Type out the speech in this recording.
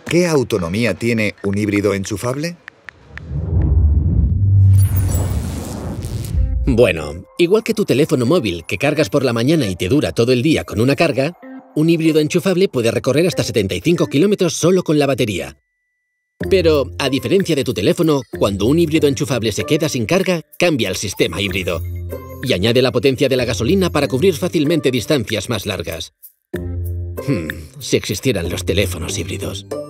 ¿Qué autonomía tiene un híbrido enchufable? Bueno, igual que tu teléfono móvil que cargas por la mañana y te dura todo el día con una carga, un híbrido enchufable puede recorrer hasta 75 kilómetros solo con la batería. Pero, a diferencia de tu teléfono, cuando un híbrido enchufable se queda sin carga, cambia el sistema híbrido. Y añade la potencia de la gasolina para cubrir fácilmente distancias más largas. Si existieran los teléfonos híbridos.